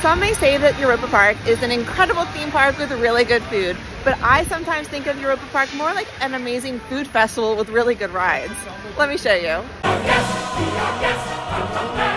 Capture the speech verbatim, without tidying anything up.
Some may say that Europa Park is an incredible theme park with really good food, but I sometimes think of Europa Park more like an amazing food festival with really good rides. Let me show you.